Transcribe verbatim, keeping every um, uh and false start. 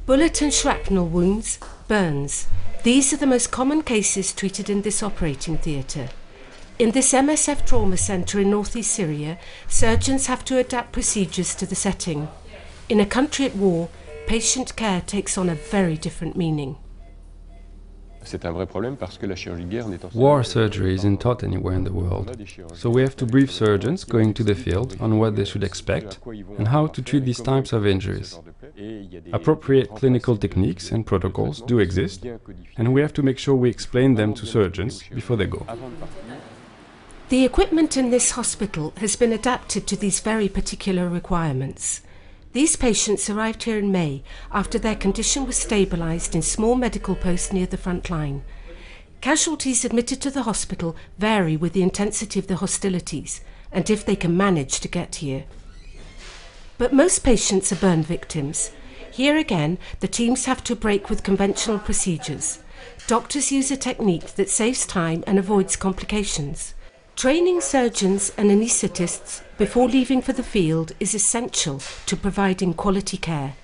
Bullet and shrapnel wounds, burns. These are the most common cases treated in this operating theatre. In this M S F trauma centre in northeast Syria, surgeons have to adapt procedures to the setting. In a country at war, patient care takes on a very different meaning. War surgery isn't taught anywhere in the world, so we have to brief surgeons going to the field on what they should expect and how to treat these types of injuries. Appropriate clinical techniques and protocols do exist, and we have to make sure we explain them to surgeons before they go. The equipment in this hospital has been adapted to these very particular requirements. These patients arrived here in May after their condition was stabilised in small medical posts near the front line. Casualties admitted to the hospital vary with the intensity of the hostilities and if they can manage to get here. But most patients are burn victims. Here again, the teams have to break with conventional procedures. Doctors use a technique that saves time and avoids complications. Training surgeons and anaesthetists before leaving for the field is essential to providing quality care.